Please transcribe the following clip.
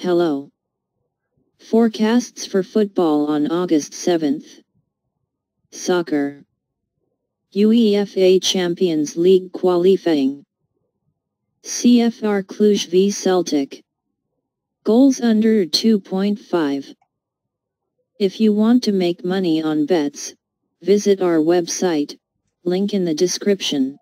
Hello. Forecasts for football on August 7th. Soccer. UEFA Champions League qualifying. CFR Cluj v Celtic. Goals under 2.5. If you want to make money on bets, visit our website, link in the description.